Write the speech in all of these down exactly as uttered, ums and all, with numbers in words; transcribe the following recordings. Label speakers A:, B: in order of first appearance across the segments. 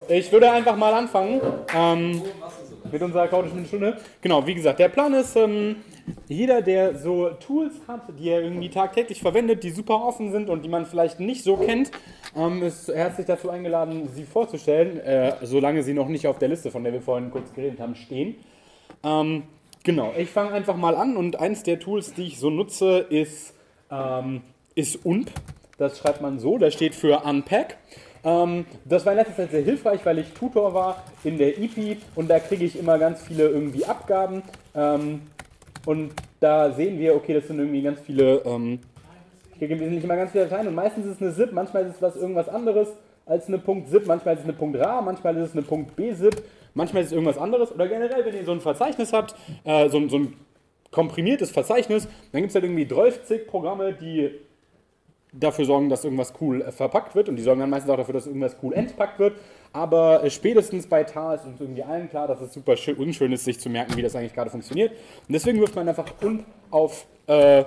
A: Ich würde einfach mal anfangen ähm, mit unserer chaotischen Stunde. Genau, wie gesagt, der Plan ist, ähm, jeder, der so Tools hat, die er irgendwie tagtäglich verwendet, die super offen sind und die man vielleicht nicht so kennt, ähm, ist herzlich dazu eingeladen, sie vorzustellen, äh, solange sie noch nicht auf der Liste, von der wir vorhin kurz geredet haben, stehen. Ähm, genau, ich fange einfach mal an und eins der Tools, die ich so nutze, ist, ähm, ist U N P. Das schreibt man so, das steht für Unpack. Ähm, das war in letzter Zeit sehr hilfreich, weil ich Tutor war in der I P I und da kriege ich immer ganz viele irgendwie Abgaben ähm, und da sehen wir, okay, das sind irgendwie ganz viele, ähm, ich kriege im Wesentlichen immer ganz viele Dateien und meistens ist es eine ZIP, manchmal ist es was irgendwas anderes als eine .zip, manchmal ist es eine .rar, manchmal ist es eine .bzip, manchmal ist es irgendwas anderes oder generell, wenn ihr so ein Verzeichnis habt, äh, so, so ein komprimiertes Verzeichnis, dann gibt es halt irgendwie dreißig Programme, die dafür sorgen, dass irgendwas cool verpackt wird und die sorgen dann meistens auch dafür, dass irgendwas cool entpackt wird. Aber spätestens bei T A ist uns irgendwie allen klar, dass es super unschön ist, sich zu merken, wie das eigentlich gerade funktioniert. Und deswegen wirft man einfach U N P auf, äh,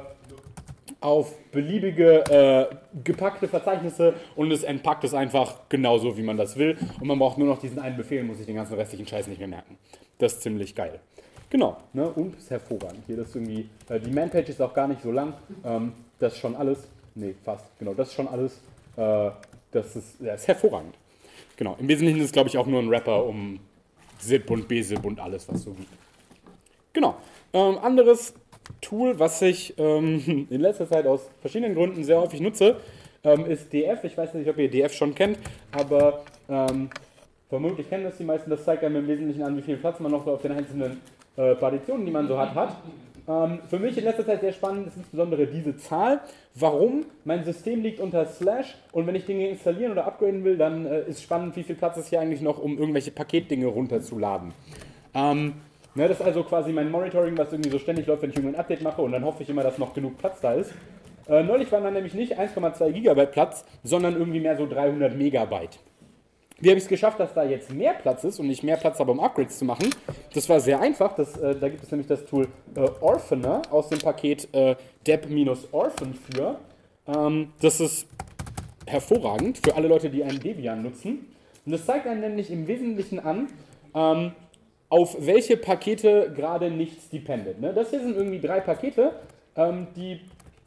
A: auf beliebige äh, gepackte Verzeichnisse und es entpackt es einfach genauso, wie man das will. Und man braucht nur noch diesen einen Befehl und muss sich den ganzen restlichen Scheiß nicht mehr merken. Das ist ziemlich geil. Genau, ne, U N P ist hervorragend. Hier das irgendwie, äh, die Man-Page ist auch gar nicht so lang. Ähm, das ist schon alles. Nee, fast. Genau, das ist schon alles. Äh, das, ist, das ist hervorragend. Genau, im Wesentlichen ist es, glaube ich, auch nur ein Wrapper um zip und bzip und alles, was so gibt. Genau. Ähm, anderes Tool, was ich ähm, in letzter Zeit aus verschiedenen Gründen sehr häufig nutze, ähm, ist D F. Ich weiß nicht, ob ihr D F schon kennt, aber ähm, vermutlich kennen das die meisten. Das zeigt einem im Wesentlichen an, wie viel Platz man noch so auf den einzelnen äh, Partitionen, die man so hat, hat. Ähm, für mich in letzter Zeit sehr spannend ist insbesondere diese Zahl. Warum? Mein System liegt unter Slash und wenn ich Dinge installieren oder upgraden will, dann äh, ist spannend, wie viel Platz ist hier eigentlich noch, um irgendwelche Paketdinge runterzuladen. Ähm, ne, das ist also quasi mein Monitoring, was irgendwie so ständig läuft, wenn ich irgendein Update mache und dann hoffe ich immer, dass noch genug Platz da ist. Äh, neulich waren dann nämlich nicht eins Komma zwei Gigabyte Platz, sondern irgendwie mehr so dreihundert Megabyte. Wie habe ich es geschafft, dass da jetzt mehr Platz ist und ich mehr Platz habe, um Upgrades zu machen? Das war sehr einfach. Das, äh, da gibt es nämlich das Tool äh, Orphaner aus dem Paket äh, deb-orphan für. Ähm, das ist hervorragend für alle Leute, die einen Debian nutzen. Und das zeigt einem nämlich im Wesentlichen an, ähm, auf welche Pakete gerade nichts dependet. Ne? Das hier sind irgendwie drei Pakete, ähm, die,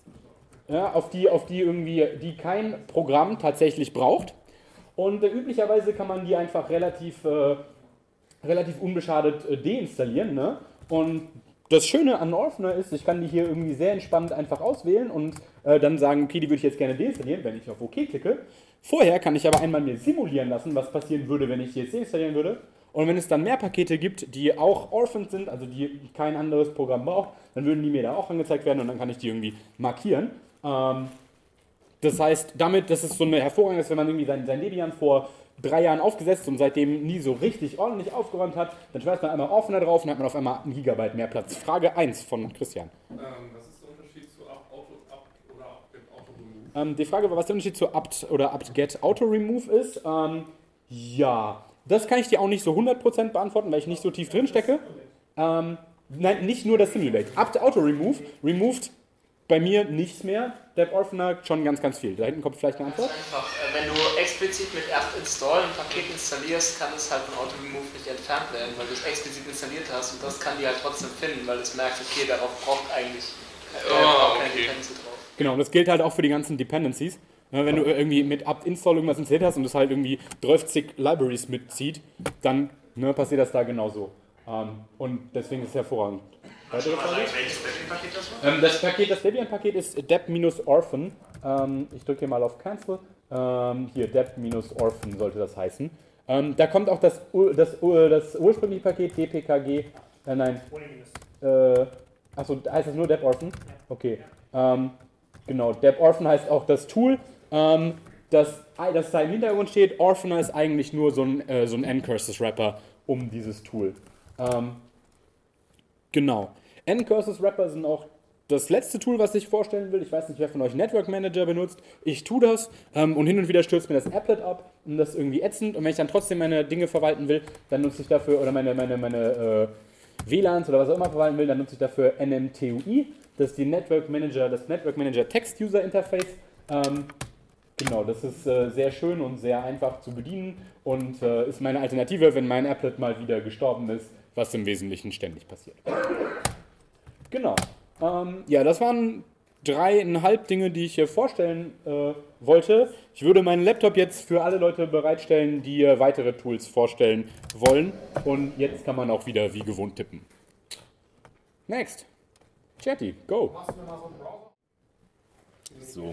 A: ja, auf, die, auf die, irgendwie, die kein Programm tatsächlich braucht. Und äh, üblicherweise kann man die einfach relativ, äh, relativ unbeschadet äh, deinstallieren. Ne? Und das Schöne an Orphaner ist, ich kann die hier irgendwie sehr entspannt einfach auswählen und äh, dann sagen, okay, die würde ich jetzt gerne deinstallieren, wenn ich auf OK klicke. Vorher kann ich aber einmal mir simulieren lassen, was passieren würde, wenn ich die jetzt deinstallieren würde. Und wenn es dann mehr Pakete gibt, die auch orphaned sind, also die kein anderes Programm braucht, dann würden die mir da auch angezeigt werden und dann kann ich die irgendwie markieren. Ähm, Das heißt, damit, das ist so eine hervorragende, wenn man irgendwie sein, sein Debian vor drei Jahren aufgesetzt und seitdem nie so richtig ordentlich aufgeräumt hat, dann schmeißt man einmal Orphaner drauf und hat man auf einmal ein Gigabyte mehr Platz. Frage eins von Christian.
B: Ähm, was ist der Unterschied zu Auto, Up oder Auto-Remove?
A: Ähm, die Frage war, was der Unterschied zu apt oder apt-get Auto-Remove ist. Ähm, ja, das kann ich dir auch nicht so hundert Prozent beantworten, weil ich nicht so tief drin stecke. Ähm, nein, nicht nur das Simulate. apt-auto-remove removed bei mir nichts mehr. deb-orphaner schon ganz, ganz viel. Da hinten kommt vielleicht eine Antwort.
C: Einfach, wenn du explizit mit apt-install ein Paket installierst, kann es halt von auto-remove nicht entfernt werden, weil du es explizit installiert hast und das kann die halt trotzdem finden, weil es merkt, okay, darauf braucht eigentlich äh,
B: Oh,
C: keine
B: okay.
C: Dependency drauf.
A: Genau, und das gilt halt auch für die ganzen Dependencies. Wenn du irgendwie mit apt-install irgendwas installiert hast und das halt irgendwie dreißig Libraries mitzieht, dann ne, passiert das da genauso. Ähm, und deswegen ist es hervorragend. Weitere Frage?
C: Welches Debian-Paket das war?
A: Ähm, das Paket, das Debian-Paket ist deb-orphan. Ähm, ich drücke hier mal auf Cancel. Ähm, hier, deb-orphan sollte das heißen. Ähm, da kommt auch das, das, das ursprüngliche Paket dpkg. Äh, nein. Äh, achso, heißt das nur deb-orphan? Okay. Ähm, genau, deb-orphan heißt auch das Tool. Ähm, das, das da im Hintergrund steht, Orphaner ist eigentlich nur so ein, äh, so ein N-Curses-Wrapper um dieses Tool. Ähm, Genau. N-Curses-Wrapper sind auch das letzte Tool, was ich vorstellen will. Ich weiß nicht, wer von euch Network Manager benutzt. Ich tue das ähm, und hin und wieder stürzt mir das Applet ab und das ist irgendwie ätzend. Und wenn ich dann trotzdem meine Dinge verwalten will, dann nutze ich dafür, oder meine, meine, meine äh, W LANs oder was auch immer verwalten will, dann nutze ich dafür N M T U I. Das ist die Network Manager, das Network Manager Text User Interface. Ähm, Genau, das ist äh, sehr schön und sehr einfach zu bedienen und äh, ist meine Alternative, wenn mein Applet mal wieder gestorben ist, was im Wesentlichen ständig passiert. Genau. Ähm, ja, das waren dreieinhalb Dinge, die ich hier vorstellen äh, wollte. Ich würde meinen Laptop jetzt für alle Leute bereitstellen, die äh, weitere Tools vorstellen wollen. Und jetzt kann man auch wieder wie gewohnt tippen. Next. Chatty, go. So.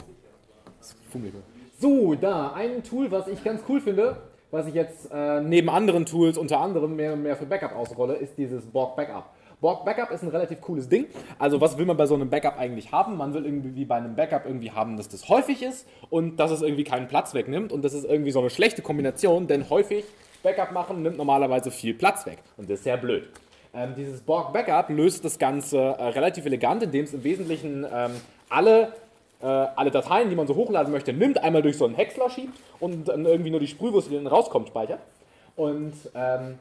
D: So, da, ein Tool, was ich ganz cool finde, was ich jetzt äh, neben anderen Tools unter anderem mehr und mehr für Backup ausrolle, ist dieses Borg Backup. Borg Backup ist ein relativ cooles Ding. Also was will man bei so einem Backup eigentlich haben? Man will irgendwie bei einem Backup irgendwie haben, dass das häufig ist und dass es irgendwie keinen Platz wegnimmt. Und das ist irgendwie so eine schlechte Kombination, denn häufig Backup machen nimmt normalerweise viel Platz weg. Und das ist sehr blöd. Ähm, dieses Borg Backup löst das Ganze äh, relativ elegant, indem es im Wesentlichen ähm, alle äh, alle Dateien, die man so hochladen möchte, nimmt, einmal durch so einen Häcksler schiebt und dann irgendwie nur die Sprühwurst, die dann rauskommt, speichert. Und ähm,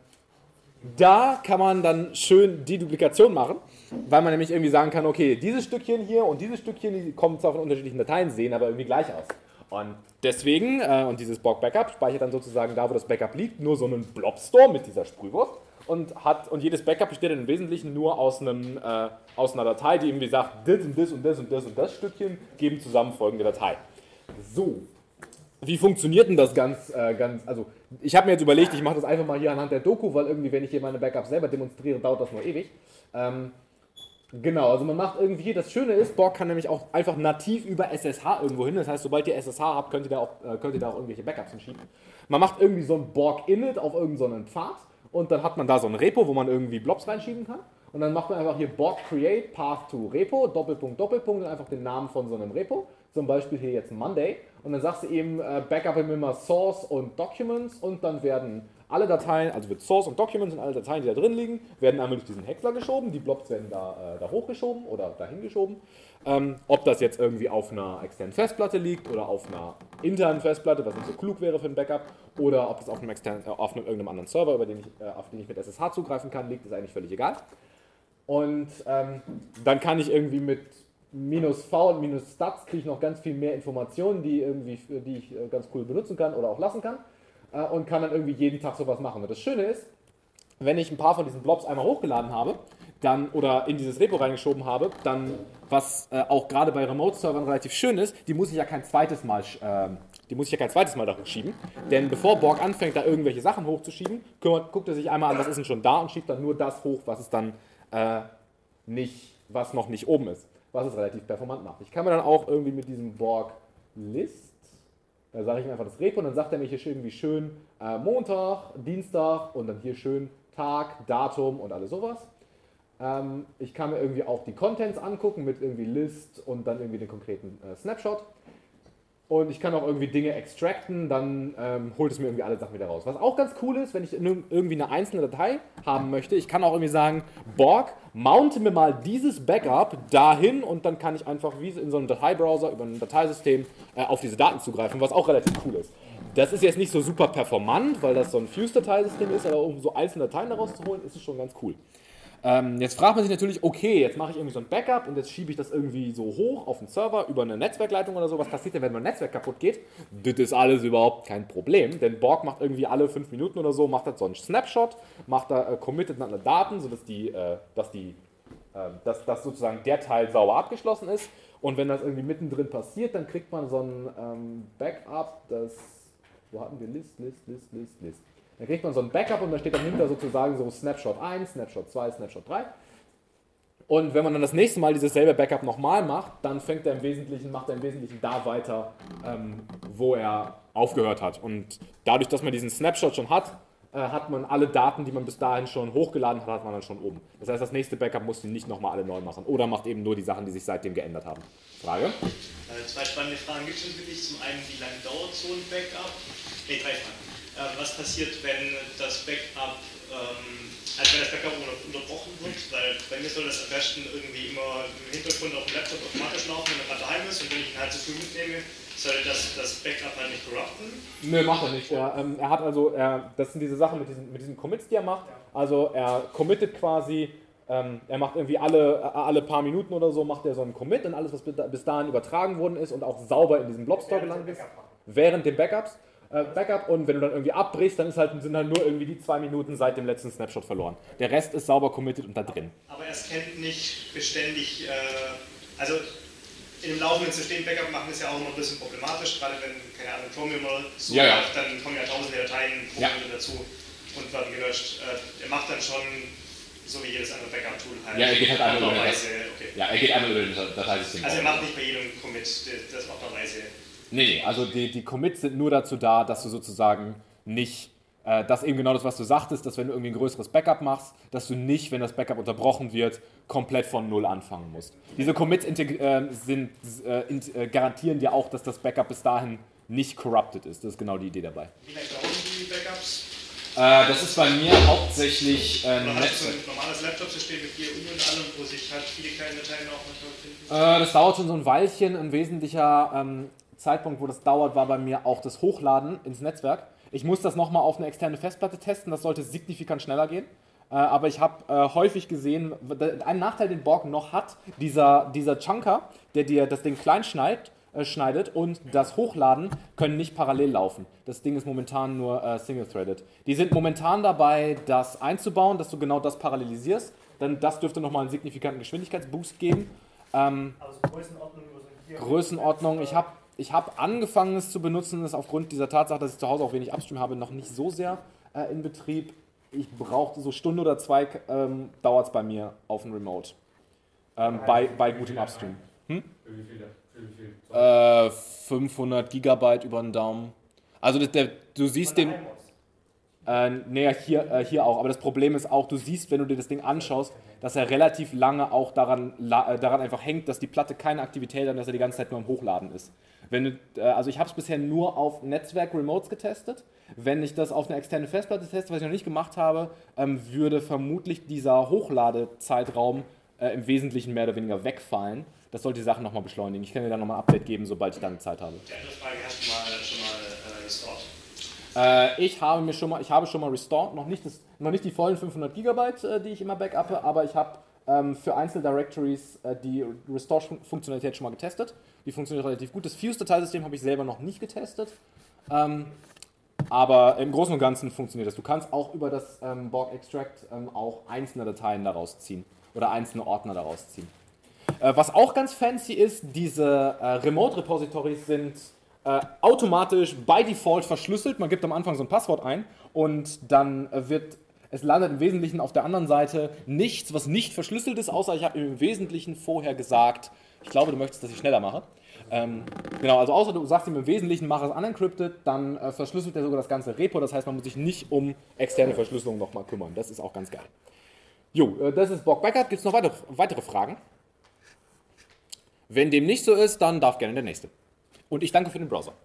D: da kann man dann schön die Duplikation machen, weil man nämlich irgendwie sagen kann, okay, dieses Stückchen hier und dieses Stückchen, die kommen zwar von unterschiedlichen Dateien, sehen aber irgendwie gleich aus. Und deswegen, äh, und dieses Borg Backup speichert dann sozusagen da, wo das Backup liegt, nur so einen Blob-Store mit dieser Sprühwurst. Und, hat, und jedes Backup besteht dann im Wesentlichen nur aus, einem, äh, aus einer Datei, die irgendwie sagt, das und das und das und das und das Stückchen geben zusammen folgende Datei. So, wie funktioniert denn das ganz, äh, ganz, also ich habe mir jetzt überlegt, ich mache das einfach mal hier anhand der Doku, weil irgendwie, wenn ich hier meine Backups selber demonstriere, dauert das nur ewig. Ähm, genau, also man macht irgendwie, das Schöne ist, Borg kann nämlich auch einfach nativ über S S H irgendwo hin, das heißt, sobald ihr S S H habt, könnt ihr da auch, äh, könnt ihr da auch irgendwelche Backups hinschieben. Man macht irgendwie so ein Borg-Init auf irgendeinen so Pfad. Und dann hat man da so ein Repo, wo man irgendwie Blobs reinschieben kann. Und dann macht man einfach hier Borg create path to Repo, Doppelpunkt, Doppelpunkt und einfach den Namen von so einem Repo. Zum Beispiel hier jetzt Monday. Und dann sagst du eben, äh, Backup immer Source und Documents und dann werden alle Dateien, also wird Source und Documents und alle Dateien, die da drin liegen, werden einmal durch diesen Häcksler geschoben. Die Blobs werden da, äh, da hochgeschoben oder dahin geschoben. Ähm, ob das jetzt irgendwie auf einer externen Festplatte liegt oder auf einer internen Festplatte, was nicht so klug wäre für ein Backup, oder ob es auf einem externen, äh, auf einem, irgendeinem anderen Server, über den ich, äh, auf den ich mit S S H zugreifen kann, liegt, ist eigentlich völlig egal. Und ähm, dann kann ich irgendwie mit minus V und minus Stats kriege ich noch ganz viel mehr Informationen, die, irgendwie, die ich äh, ganz cool benutzen kann oder auch lassen kann äh, und kann dann irgendwie jeden Tag sowas machen. Und das Schöne ist, wenn ich ein paar von diesen Blobs einmal hochgeladen habe, dann oder in dieses Repo reingeschoben habe, dann, was äh, auch gerade bei Remote-Servern relativ schön ist, die muss ich ja kein zweites Mal, äh, die muss ich ja kein zweites Mal da hochschieben. Denn bevor Borg anfängt, da irgendwelche Sachen hochzuschieben, kümmert, guckt er sich einmal an, was ist denn schon da und schiebt dann nur das hoch, was es dann äh, nicht, was noch nicht oben ist. Was es relativ performant macht. Ich kann mir dann auch irgendwie mit diesem Borg List, da sage ich ihm einfach das Repo und dann sagt er mir hier irgendwie schön äh, Montag, Dienstag und dann hier schön Tag, Datum und alles sowas. Ähm, ich kann mir irgendwie auch die Contents angucken mit irgendwie List und dann irgendwie den konkreten äh, Snapshot. Und ich kann auch irgendwie Dinge extracten, dann ähm, holt es mir irgendwie alle Sachen wieder raus. Was auch ganz cool ist, wenn ich irgendwie eine einzelne Datei haben möchte, ich kann auch irgendwie sagen, Borg, mounte mir mal dieses Backup dahin und dann kann ich einfach wie in so einem Dateibrowser über ein Dateisystem äh, auf diese Daten zugreifen, was auch relativ cool ist. Das ist jetzt nicht so super performant, weil das so ein Fuse-Dateisystem ist, aber um so einzelne Dateien daraus zu holen, ist es schon ganz cool. Ähm, jetzt fragt man sich natürlich, okay, jetzt mache ich irgendwie so ein Backup und jetzt schiebe ich das irgendwie so hoch auf den Server über eine Netzwerkleitung oder so. Was passiert denn, wenn mein Netzwerk kaputt geht? Das ist alles überhaupt kein Problem, denn Borg macht irgendwie alle fünf Minuten oder so, macht das so einen Snapshot, macht da, äh, committet dann Daten, sodass die, äh, dass die, äh, dass, dass sozusagen der Teil sauber abgeschlossen ist. Und wenn das irgendwie mittendrin passiert, dann kriegt man so ein ähm, Backup, das, wo hatten wir List, List, List, List, List. Dann kriegt man so ein Backup und da steht dann hinter sozusagen so Snapshot eins, Snapshot zwei, Snapshot drei. Und wenn man dann das nächste Mal dieses selbe Backup nochmal macht, dann fängt er im Wesentlichen, macht er im Wesentlichen da weiter, ähm, wo er aufgehört hat. Und dadurch, dass man diesen Snapshot schon hat, äh, hat man alle Daten, die man bis dahin schon hochgeladen hat, hat man dann schon oben. Das heißt, das nächste Backup muss man nicht nochmal alle neu machen. Oder macht eben nur die Sachen, die sich seitdem geändert haben. Frage?
E: Äh, zwei spannende Fragen gibt es natürlich. Zum einen, wie lange dauert so ein Backup? Ne, drei Fragen. Was passiert, wenn das Backup, ähm, also wenn das Backup unterbrochen wird, weil bei mir soll das am besten irgendwie immer im Hintergrund auf dem Laptop automatisch laufen, wenn er gerade daheim ist und wenn ich ihn halt zu früh mitnehme, soll das, das Backup halt nicht corrupten?
D: Nö, macht er nicht. Er, ähm, er hat also, er, das sind diese Sachen mit diesen, mit diesen Commits, die er macht. Also er committet quasi, ähm, er macht irgendwie alle, alle paar Minuten oder so, macht er so einen Commit und alles, was bis dahin übertragen worden ist und auch sauber in diesem Blob-Store gelandet ist. während dem Backups, äh, Backup und wenn du dann irgendwie abbrichst, dann ist halt, sind halt nur irgendwie die zwei Minuten seit dem letzten Snapshot verloren. Der Rest ist sauber committed und da drin.
E: Aber er scannt nicht beständig, äh, also in dem laufenden System Backup machen ist ja auch immer ein bisschen problematisch, gerade wenn, keine Ahnung, Chromium oder so
D: ja, ja.
E: läuft, dann kommen ja tausende Dateien pro
D: ja.
E: Minute dazu und werden gelöscht. Äh, er macht dann schon, so wie jedes andere Backup-Tool halt.
F: Ja, er geht halt einmal über das,
E: okay.
F: Ja, er geht einmal über das Dateisystem.
E: Also er macht nicht bei jedem Commit das ordnerweise.
D: Nee, nee, also die, die Commits sind nur dazu da, dass du sozusagen nicht, äh, das eben genau das, was du sagtest, dass wenn du irgendwie ein größeres Backup machst, dass du nicht, wenn das Backup unterbrochen wird, komplett von Null anfangen musst. Diese Commits äh, sind, äh, in, äh, garantieren dir auch, dass das Backup bis dahin nicht corrupted ist. Das ist genau die Idee dabei.
E: Wie lange dauern die Backups?
F: Äh, das ist bei mir hauptsächlich äh,
E: Oder hast du ein normales Laptop-System mit G U I und allem, wo sich halt viele kleine Dateien auch manchmal finden?
D: Äh, das dauert schon so ein Weilchen. Ein wesentlicher ähm, Zeitpunkt, wo das dauert, war bei mir auch das Hochladen ins Netzwerk. Ich muss das nochmal auf eine externe Festplatte testen, das sollte signifikant schneller gehen. Äh, aber ich habe äh, häufig gesehen, einen Nachteil, den Borg noch hat, dieser, dieser Chunker, der dir das Ding klein schneidet, äh, schneidet und das Hochladen können nicht parallel laufen. Das Ding ist momentan nur äh, single-threaded. Die sind momentan dabei, das einzubauen, dass du genau das parallelisierst. Dann das dürfte nochmal einen signifikanten Geschwindigkeitsboost geben. Ähm,
G: Also Größenordnung, also
D: Größenordnung, ich habe ich hab angefangen es zu benutzen, das aufgrund dieser Tatsache, dass ich zu Hause auch wenig Upstream habe, noch nicht so sehr äh, in Betrieb. Ich brauchte so Stunde oder zwei, ähm, dauert es bei mir auf dem Remote. Ähm, bei, bei gutem Upstream. Hm?
B: Für wie viel? Für wie viel?
D: Äh, fünfhundert Gigabyte über den Daumen. Also das, der, du siehst den... Äh, nee, hier, äh, hier auch. Aber das Problem ist auch, du siehst, wenn du dir das Ding anschaust, dass er relativ lange auch daran, la, äh, daran einfach hängt, dass die Platte keine Aktivität hat und dass er die ganze Zeit nur am Hochladen ist. Wenn du, äh, also ich habe es bisher nur auf Netzwerk-Remotes getestet. Wenn ich das auf eine externe Festplatte teste, was ich noch nicht gemacht habe, ähm, würde vermutlich dieser Hochladezeitraum äh, im Wesentlichen mehr oder weniger wegfallen. Das sollte die Sache nochmal beschleunigen. Ich kann dir dann nochmal ein Update geben, sobald ich dann Zeit habe.
E: Die andere Frage, hast du mal, schon mal äh, restored?
D: Äh, ich habe mir schon mal, ich habe schon mal restored, noch nicht, das, noch nicht die vollen fünfhundert Gigabyte, äh, die ich immer backuppe, aber ich habe ähm, für einzelne Directories äh, die Restore-Funktionalität schon mal getestet. Die funktioniert relativ gut. Das Fuse-Dateisystem habe ich selber noch nicht getestet. Ähm, aber im Großen und Ganzen funktioniert das. Du kannst auch über das ähm, Borg Extract ähm, auch einzelne Dateien daraus ziehen oder einzelne Ordner daraus ziehen. Äh, was auch ganz fancy ist, diese äh, Remote-Repositories sind Äh, automatisch by Default verschlüsselt. Man gibt am Anfang so ein Passwort ein und dann äh, wird, es landet im Wesentlichen auf der anderen Seite nichts, was nicht verschlüsselt ist, außer ich habe im Wesentlichen vorher gesagt, ich glaube, du möchtest, dass ich schneller mache. Ähm, genau, also außer du sagst ihm im Wesentlichen, mach es unencrypted, dann äh, verschlüsselt er sogar das ganze Repo, das heißt, man muss sich nicht um externe Verschlüsselung nochmal kümmern. Das ist auch ganz geil. Jo, äh, das ist Borg Backup. Gibt es noch weitere, weitere Fragen? Wenn dem nicht so ist, dann darf gerne der nächste. Und ich danke für den Browser.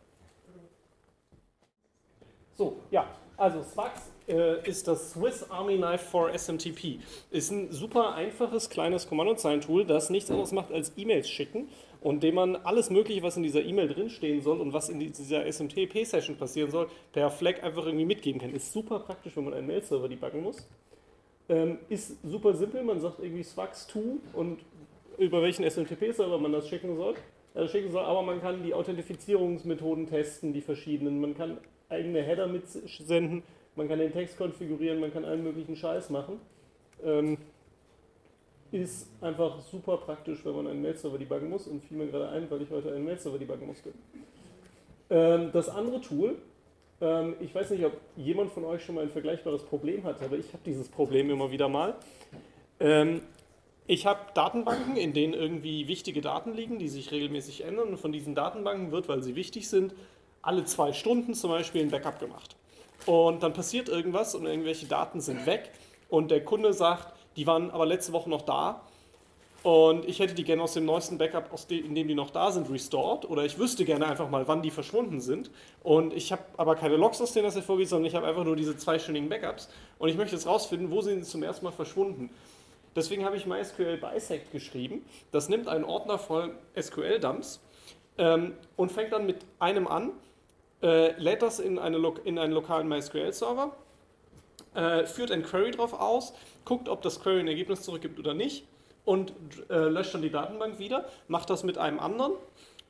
G: So, ja, also Swax äh, ist das Swiss Army Knife for S M T P. Ist ein super einfaches, kleines Kommandozeilentool, das nichts anderes macht als E-Mails schicken und dem man alles Mögliche, was in dieser E-Mail drinstehen soll und was in dieser S M T P-Session passieren soll, per Flag einfach irgendwie mitgeben kann. Ist super praktisch, wenn man einen Mail-Server debuggen muss. Ähm, ist super simpel, man sagt irgendwie Swax to und über welchen S M T P-Server man das schicken soll. Also schicken soll, aber man kann die Authentifizierungsmethoden testen, die verschiedenen, man kann eigene Header mitsenden, man kann den Text konfigurieren, man kann allen möglichen Scheiß machen. Ähm, ist einfach super praktisch, wenn man einen Mail-Server debuggen muss und fiel mir gerade ein, weil ich heute einen Mail-Server debuggen musste. Ähm, das andere Tool, ähm, ich weiß nicht, ob jemand von euch schon mal ein vergleichbares Problem hatte, aber ich habe dieses Problem immer wieder mal. Ähm, Ich habe Datenbanken, in denen irgendwie wichtige Daten liegen, die sich regelmäßig ändern. Und von diesen Datenbanken wird, weil sie wichtig sind, alle zwei Stunden zum Beispiel ein Backup gemacht. Und dann passiert irgendwas und irgendwelche Daten sind weg. Und der Kunde sagt, die waren aber letzte Woche noch da. Und ich hätte die gerne aus dem neuesten Backup, aus dem, in dem die noch da sind, restored. Oder ich wüsste gerne einfach mal, wann die verschwunden sind. Und ich habe aber keine Logs, aus denen das hervorgeht, sondern ich habe einfach nur diese zweistündigen Backups. Und ich möchte jetzt rausfinden, wo sind sie zum ersten Mal verschwunden. Deswegen habe ich MySQL Bisect geschrieben. Das nimmt einen Ordner voll S Q L-Dumps ähm, und fängt dann mit einem an, äh, lädt das in, eine Lo- in einen lokalen MySQL-Server, äh, führt ein Query drauf aus, guckt, ob das Query ein Ergebnis zurückgibt oder nicht und äh, löscht dann die Datenbank wieder, macht das mit einem anderen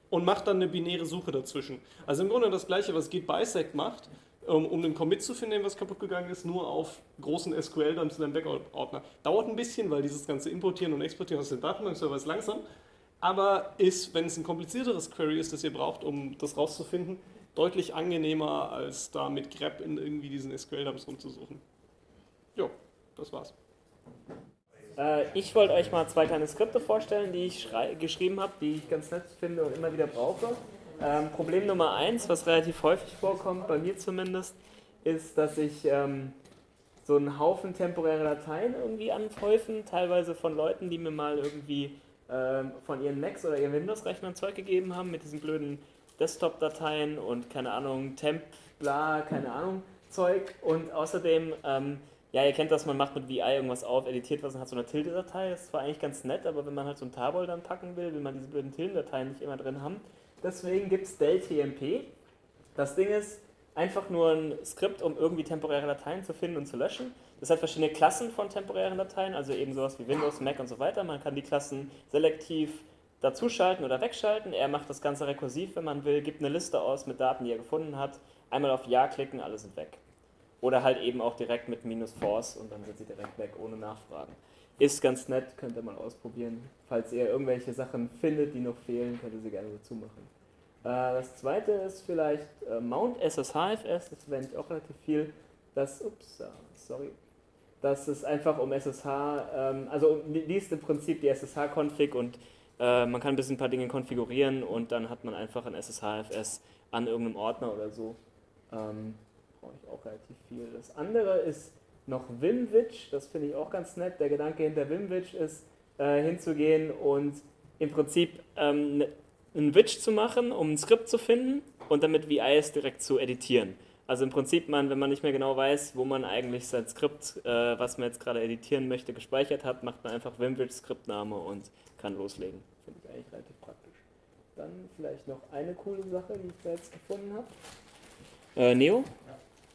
G: und macht dann eine binäre Suche dazwischen. Also im Grunde das gleiche, was Git Bisect macht, um, um den Commit zu finden, was kaputt gegangen ist, nur auf großen S Q L-Dumps in einem Backup-Ordner. Dauert ein bisschen, weil dieses ganze Importieren und Exportieren aus dem Datenbankserver ist langsam, aber ist, wenn es ein komplizierteres Query ist, das ihr braucht, um das rauszufinden, deutlich angenehmer, als da mit grep in irgendwie diesen S Q L-Dumps rumzusuchen. Jo, das war's.
H: Äh, ich wollte euch mal zwei kleine Skripte vorstellen, die ich geschrieben habe, die ich ganz nett finde und immer wieder brauche. Ähm, Problem Nummer eins, was relativ häufig vorkommt, bei mir zumindest, ist, dass ich ähm, so einen Haufen temporäre Dateien irgendwie anhäufen, teilweise von Leuten, die mir mal irgendwie ähm, von ihren Macs oder ihren Windows-Rechnern Zeug gegeben haben, mit diesen blöden Desktop-Dateien und keine Ahnung, Temp, bla, keine Ahnung, Zeug. Und außerdem, ähm, ja, ihr kennt das, man macht mit V I irgendwas auf, editiert was und hat so eine Tilde-Datei. Das war eigentlich ganz nett, aber wenn man halt so ein Tarball dann packen will, will man diese blöden Tilden-Dateien nicht immer drin haben. Deswegen gibt es del-tmp. Das Ding ist einfach nur ein Skript, um irgendwie temporäre Dateien zu finden und zu löschen. Das hat verschiedene Klassen von temporären Dateien, also eben sowas wie Windows, Mac und so weiter. Man kann die Klassen selektiv dazuschalten oder wegschalten. Er macht das Ganze rekursiv, wenn man will, gibt eine Liste aus mit Daten, die er gefunden hat. Einmal auf Ja klicken, alle sind weg. Oder halt eben auch direkt mit minus force und dann sind sie direkt weg, ohne Nachfragen. Ist ganz nett, könnt ihr mal ausprobieren. Falls ihr irgendwelche Sachen findet, die noch fehlen, könnt ihr sie gerne dazu machen. Äh, das zweite ist vielleicht äh, Mount S S H F S, das verwende ich auch relativ viel. Das, ups, sorry. Das ist einfach um S S H, ähm, also liest im Prinzip die S S H-Config und äh, man kann ein bisschen ein paar Dinge konfigurieren und dann hat man einfach ein S S H F S an irgendeinem Ordner oder so. Ähm, brauche ich auch relativ viel. Das andere ist noch Vimwitch, das finde ich auch ganz nett. Der Gedanke hinter Vimwitch ist, äh, hinzugehen und im Prinzip ähm, einen Witch zu machen, um ein Skript zu finden und damit V Is direkt zu editieren. Also im Prinzip, man, wenn man nicht mehr genau weiß, wo man eigentlich sein Skript, äh, was man jetzt gerade editieren möchte, gespeichert hat, macht man einfach Vimwitch-Skriptname und kann loslegen. Finde ich eigentlich relativ praktisch. Dann vielleicht noch eine coole Sache, die ich da jetzt gefunden habe. Äh, Neo? Ja.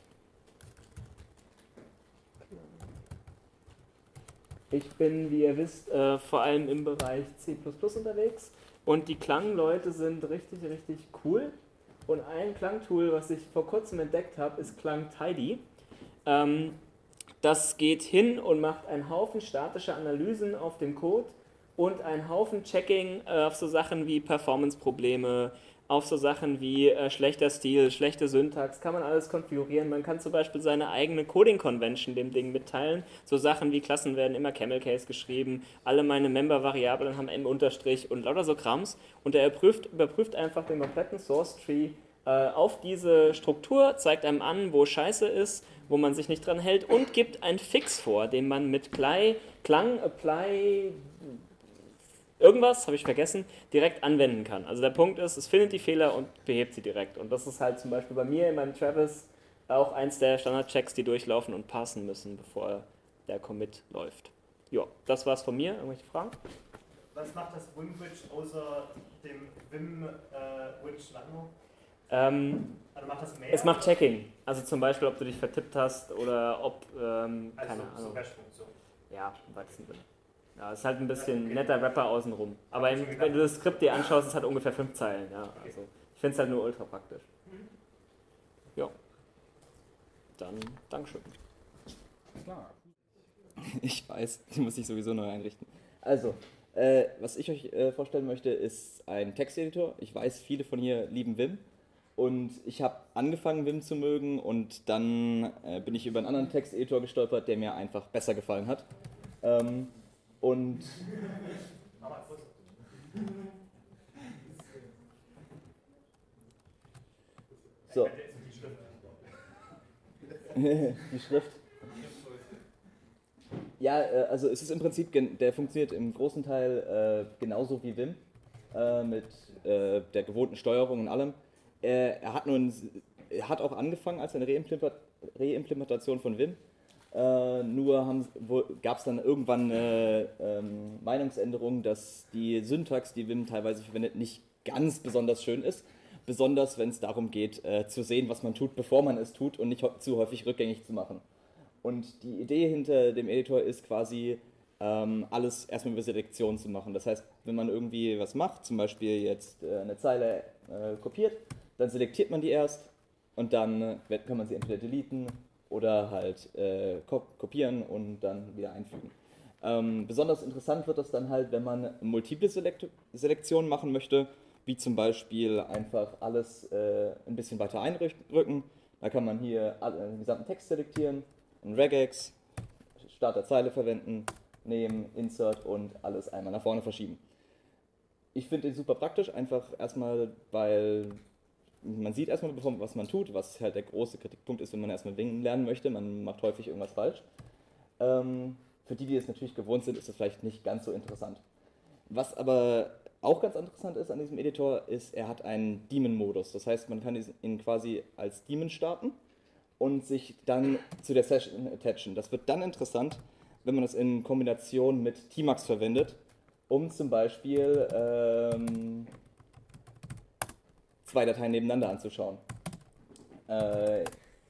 H: Ich bin, wie ihr wisst, äh, vor allem im Bereich C plus plus unterwegs und die Klangleute sind richtig, richtig cool. Und ein Klangtool, was ich vor kurzem entdeckt habe, ist KlangTidy. Ähm, das geht hin und macht einen Haufen statischer Analysen auf dem Code und einen Haufen Checking äh, auf so Sachen wie Performance-Probleme, auf so Sachen wie äh, schlechter Stil, schlechte Syntax, kann man alles konfigurieren. Man kann zum Beispiel seine eigene Coding-Convention dem Ding mitteilen. So Sachen wie Klassen werden immer Camel Case geschrieben, alle meine Member-Variablen haben M-Unterstrich und lauter so Krams. Und er überprüft, überprüft einfach den kompletten Source-Tree äh, auf diese Struktur, zeigt einem an, wo Scheiße ist, wo man sich nicht dran hält und gibt einen Fix vor, den man mit Klang, Klang Apply irgendwas, habe ich vergessen, direkt anwenden kann. Also der Punkt ist, es findet die Fehler und behebt sie direkt. Und das ist halt zum Beispiel bei mir in meinem Travis auch eins der Standard-Checks, die durchlaufen und passen müssen, bevor der Commit läuft. Ja, das war's von mir. Irgendwelche Fragen?
I: Was macht das Vimwitch außer dem Vim-Witch äh, Nano?
H: Ähm,
I: also macht das mehr?
H: Es macht Checking. Also zum Beispiel, ob du dich vertippt hast oder ob, ähm,
I: also
H: keine
I: so
H: Ahnung.
I: Bash-Funktion.
H: Ja, im weitesten Sinne. Ja, es ist halt ein bisschen okay. Netter Rapper außenrum. Aber im, wenn du das Skript dir anschaust, ist es halt ungefähr fünf Zeilen. Ja, also ich finde es halt nur ultra praktisch. Ja. Dann Dankeschön.
J: Klar. Ich weiß, die muss ich sowieso neu einrichten. Also, äh, was ich euch äh, vorstellen möchte, ist ein Texteditor. Ich weiß, viele von hier lieben Vim. Und ich habe angefangen, Vim zu mögen und dann äh, bin ich über einen anderen Texteditor gestolpert, der mir einfach besser gefallen hat. Ähm, Und so. Die Schrift. Ja, also es ist im Prinzip, der funktioniert im großen Teil äh, genauso wie Vim, äh, mit äh, der gewohnten Steuerung und allem. Äh, er hat, nur ein, er hat auch angefangen als eine Reimplementation von Vim. Uh, nur gab es dann irgendwann eine ähm, Meinungsänderung, dass die Syntax, die Vim teilweise verwendet, nicht ganz besonders schön ist. Besonders wenn es darum geht, äh, zu sehen, was man tut, bevor man es tut und nicht zu häufig rückgängig zu machen. Und die Idee hinter dem Editor ist quasi, ähm, alles erstmal über Selektion zu machen. Das heißt, wenn man irgendwie was macht, zum Beispiel jetzt äh, eine Zeile äh, kopiert, dann selektiert man die erst und dann äh, kann man sie entweder deleten oder halt äh, kopieren und dann wieder einfügen. Ähm, besonders interessant wird das dann halt, wenn man multiple Selekt Selektionen machen möchte, wie zum Beispiel einfach alles äh, ein bisschen weiter einrücken. Da kann man hier den gesamten Text selektieren, ein Regex, Start der Zeile verwenden, nehmen, Insert und alles einmal nach vorne verschieben. Ich finde den super praktisch, einfach erstmal, weil man sieht erstmal, was man tut, was halt der große Kritikpunkt ist, wenn man erstmal Wingen lernen möchte. Man macht häufig irgendwas falsch. Ähm, für die, die es natürlich gewohnt sind, ist das vielleicht nicht ganz so interessant. Was aber auch ganz interessant ist an diesem Editor, ist, er hat einen Daemon-Modus. Das heißt, man kann ihn quasi als Daemon starten und sich dann zu der Session attachen. Das wird dann interessant, wenn man das in Kombination mit Tmax verwendet, um zum Beispiel ähm, zwei Dateien nebeneinander anzuschauen. Äh,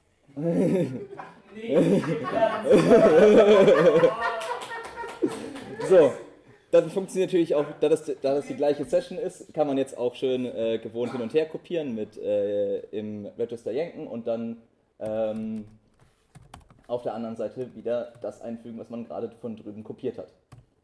J: so, das funktioniert natürlich auch, da das, da das die gleiche Session ist, kann man jetzt auch schön äh, gewohnt hin und her kopieren mit äh, im Register yanken und dann ähm, auf der anderen Seite wieder das einfügen, was man gerade von drüben kopiert hat.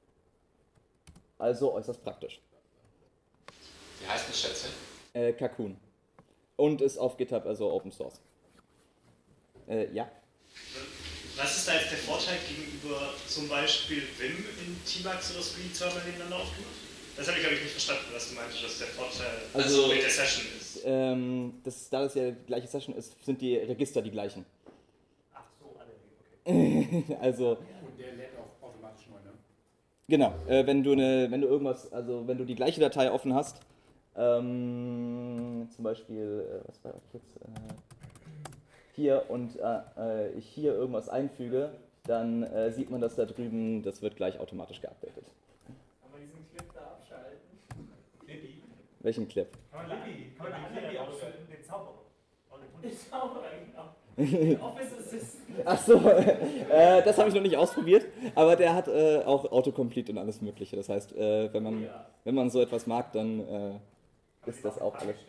J: Also äußerst praktisch.
K: Wie heißt das Schätzchen?
J: Äh, Cocoon. Und ist auf GitHub, also Open Source. Äh, ja.
E: Was ist da jetzt der Vorteil gegenüber zum Beispiel Vim in Tmax oder Screen-Server nebeneinander aufgemacht? Das habe ich, glaube ich, nicht verstanden, was du meintest, was der Vorteil
J: also,
E: also mit der Session ist.
J: Ähm, das, da das ja die gleiche Session ist, sind die Register die gleichen.
I: Ach so, alle, okay.
J: Also,
A: und der lädt auch automatisch neu, ne?
J: Genau, äh, wenn du eine, wenn du irgendwas, also wenn du die gleiche Datei offen hast, ähm, zum Beispiel, äh, was war das jetzt, äh, hier und äh, ich hier irgendwas einfüge, dann äh, sieht man das da drüben, das wird gleich automatisch geupdatet.
C: Kann man diesen Clip da abschalten?
I: Clippy?
J: Welchen Clip?
I: Kann man Clippy, kann man den Clippy abschalten? Den Zauberer.
C: Den Zauberer, genau. Office Assistant.
J: Achso, äh, das habe ich noch nicht ausprobiert, aber der hat äh, auch Autocomplete und alles mögliche. Das heißt, äh, wenn man
C: ja.
J: wenn man so etwas mag, dann äh, ist das auch alles.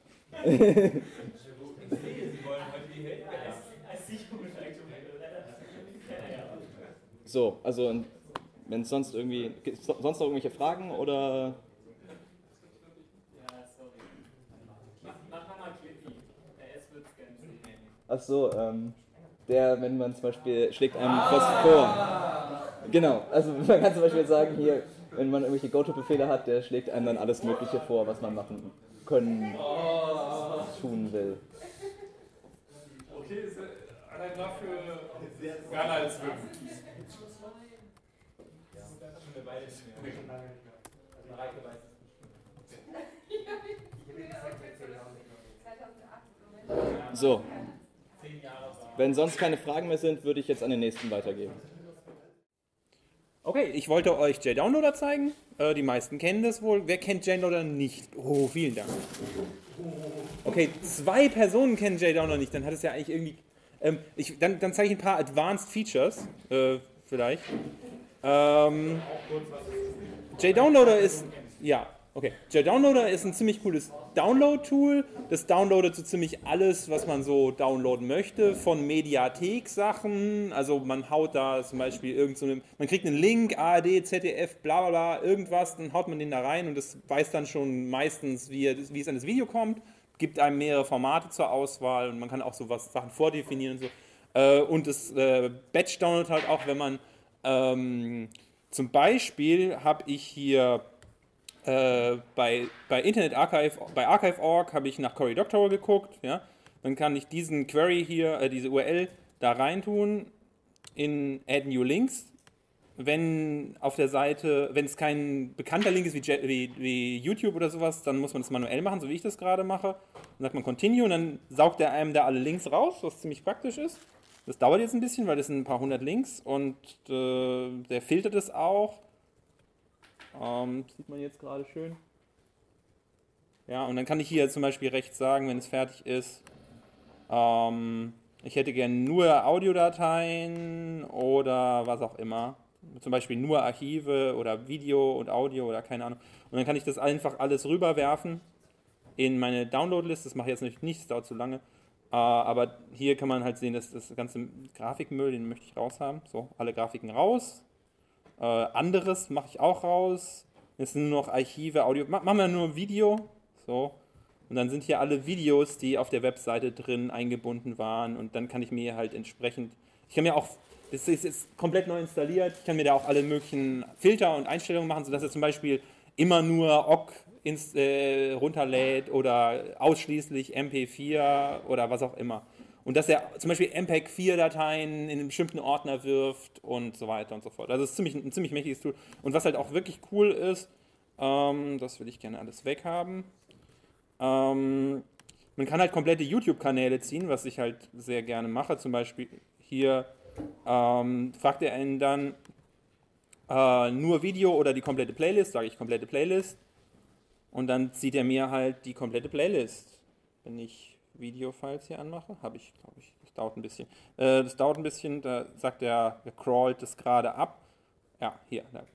J: So, also wenn es sonst irgendwie, gibt's sonst noch irgendwelche Fragen oder?
C: Ja, sorry. Mach, mach nochmal Clippy. Der S wird's gerne sehen.
J: Achso, ähm, der, wenn man zum Beispiel schlägt einem was vor. Genau, also man kann zum Beispiel sagen, hier, wenn man irgendwelche Go-To-Befehle hat, der schlägt einem dann alles Mögliche vor, was man machen können, tun will.
B: Okay, ist allein dafür gerne als Wim.
J: So, wenn sonst keine Fragen mehr sind, würde ich jetzt an den nächsten weitergeben.
A: Okay, ich wollte euch JDownloader zeigen. Äh, die meisten kennen das wohl. Wer kennt JDownloader nicht? Oh, vielen Dank. Okay, zwei Personen kennen JDownloader nicht. Dann hat es ja eigentlich irgendwie... Ähm, ich, dann, dann zeige ich ein paar Advanced Features. Äh, vielleicht. Ähm, JDownloader ist... Ja, okay. JDownloader ist ein ziemlich cooles Download-Tool. Das downloadet so ziemlich alles, was man so downloaden möchte, von Mediathek-Sachen. Also man haut da zum Beispiel irgend so eine, man kriegt einen Link, A R D, Z D F, bla bla bla, irgendwas, dann haut man den da rein und das weiß dann schon meistens, wie, wie es an das Video kommt. Gibt einem mehrere Formate zur Auswahl und man kann auch so was Sachen vordefinieren und so. Äh, und das äh, Batch-Download halt auch, wenn man ähm, zum Beispiel habe ich hier Äh, bei, bei Internet Archive, bei Archive Punkt org habe ich nach Cory Doctorow geguckt, ja, dann kann ich diesen Query hier, äh, diese U R L da reintun in Add New Links. Wenn auf der Seite, wenn es kein bekannter Link ist wie, wie, wie YouTube oder sowas, dann muss man das manuell machen, so wie ich das gerade mache. Dann sagt man Continue und dann saugt er einem da alle Links raus, was ziemlich praktisch ist. Das dauert jetzt ein bisschen, weil das sind ein paar hundert Links und äh, der filtert es auch. Ähm, sieht man jetzt gerade schön. Ja, und dann kann ich hier zum Beispiel rechts sagen, wenn es fertig ist, ähm, ich hätte gerne nur Audiodateien oder was auch immer. zum Beispiel nur Archive oder Video und Audio oder keine Ahnung. Und dann kann ich das einfach alles rüberwerfen in meine Download-Liste. Das mache ich jetzt nicht, nicht, das dauert zu lange. Uh, aber hier kann man halt sehen, dass das ganze Grafikmüll, den möchte ich raushaben. So, alle Grafiken raus. Uh, anderes mache ich auch raus. Jetzt sind nur noch Archive, Audio. Ma machen wir nur Video. So. Und dann sind hier alle Videos, die auf der Webseite drin eingebunden waren. Und dann kann ich mir halt entsprechend. Ich kann mir auch. Das ist jetzt komplett neu installiert. Ich kann mir da auch alle möglichen Filter und Einstellungen machen, sodass er zum Beispiel immer nur O G Ins, äh, runterlädt oder ausschließlich M P vier oder was auch immer. Und dass er zum Beispiel M P E G vier Dateien in einen bestimmten Ordner wirft und so weiter und so fort. Also es ist ziemlich, ein ziemlich mächtiges Tool. Und was halt auch wirklich cool ist, ähm, das will ich gerne alles weghaben, ähm, man kann halt komplette YouTube-Kanäle ziehen, was ich halt sehr gerne mache. Zum Beispiel hier ähm, fragt er einen dann äh, nur Video oder die komplette Playlist, sage ich komplette Playlist. Und dann zieht er mir halt die komplette Playlist. Wenn ich Video-Files hier anmache, habe ich, glaube ich, das dauert ein bisschen. Äh, das dauert ein bisschen, da sagt er, er crawlt das gerade ab. Ja, hier. Da.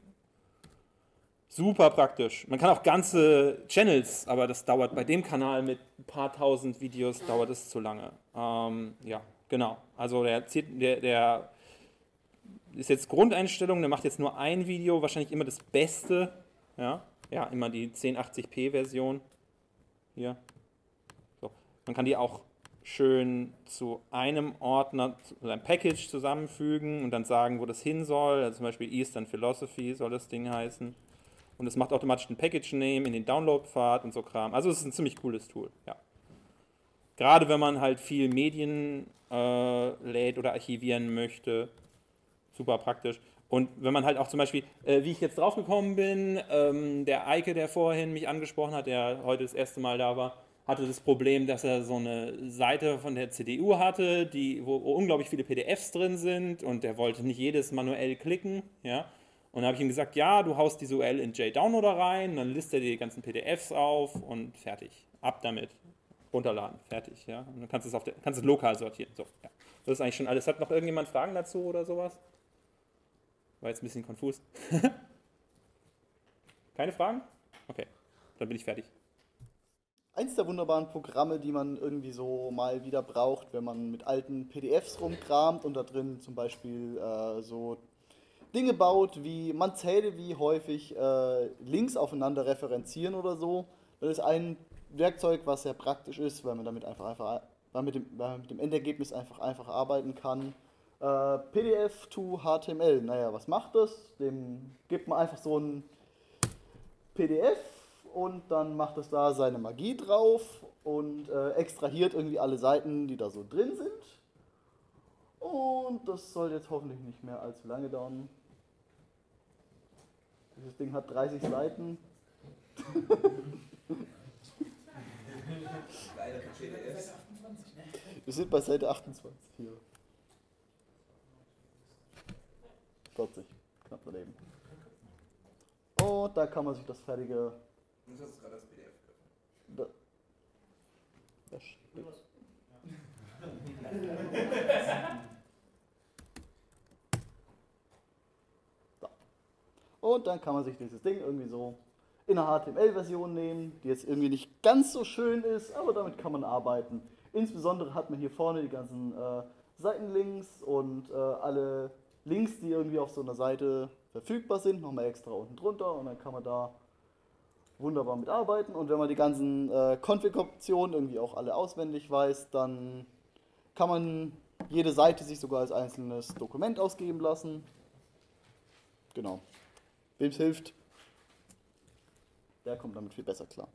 A: Super praktisch. Man kann auch ganze Channels, aber das dauert bei dem Kanal mit ein paar tausend Videos, dauert es zu lange. Ähm, ja, genau. Also der, der, der ist jetzt Grundeinstellung, der macht jetzt nur ein Video, wahrscheinlich immer das Beste, ja. Ja, immer die zehn achtzig p Version. Hier. So. Man kann die auch schön zu einem Ordner, zu einem Package zusammenfügen und dann sagen, wo das hin soll. Also zum Beispiel Eastern Philosophy soll das Ding heißen. Und es macht automatisch den Package-Name in den Download-Pfad und so Kram. Also es ist ein ziemlich cooles Tool, ja. Gerade wenn man halt viel Medien äh, lädt oder archivieren möchte. Super praktisch. Und wenn man halt auch zum Beispiel, äh, wie ich jetzt draufgekommen bin, ähm, der Eike, der vorhin mich angesprochen hat, der heute das erste Mal da war, hatte das Problem, dass er so eine Seite von der C D U hatte, die, wo, wo unglaublich viele P D Fs drin sind und der wollte nicht jedes manuell klicken. Ja? Und dann habe ich ihm gesagt, ja, du haust diese U R L in JDownloader rein, dann listet er die ganzen P D Fs auf und fertig. Ab damit. Runterladen, fertig. Ja? Und dann kannst du es auf der, kannst es lokal sortieren. So, ja. Das ist eigentlich schon alles. Hat noch irgendjemand Fragen dazu oder sowas? War jetzt ein bisschen konfus. Keine Fragen? Okay, dann bin ich fertig.
L: Eins der wunderbaren Programme, die man irgendwie so mal wieder braucht, wenn man mit alten P D Fs rumkramt und da drin zum Beispiel äh, so Dinge baut, wie man zähle, wie häufig äh, Links aufeinander referenzieren oder so. Das ist ein Werkzeug, was sehr praktisch ist, weil man damit einfach, einfach weil mit, dem, weil man mit dem Endergebnis einfach, einfach arbeiten kann. Uh, P D F to H T M L, naja, was macht das? Dem gibt man einfach so ein P D F und dann macht es da seine Magie drauf und äh, extrahiert irgendwie alle Seiten, die da so drin sind. Und das soll jetzt hoffentlich nicht mehr allzu lange dauern. Dieses Ding hat dreißig Seiten. Wir sind bei Seite achtundzwanzig hier. vierzig, knapp daneben. Und da kann man sich das fertige...
K: Du hast es gerade als P D F
L: da, das steht. Da. Und dann kann man sich dieses Ding irgendwie so in einer H T M L-Version nehmen, die jetzt irgendwie nicht ganz so schön ist, aber damit kann man arbeiten. Insbesondere hat man hier vorne die ganzen äh, Seitenlinks und äh, alle Links, die irgendwie auf so einer Seite verfügbar sind, nochmal extra unten drunter und dann kann man da wunderbar mitarbeiten. Und wenn man die ganzen äh, Konfiguration irgendwie auch alle auswendig weiß, dann kann man jede Seite sich sogar als einzelnes Dokument ausgeben lassen. Genau. Wem es hilft, der kommt damit viel besser klar.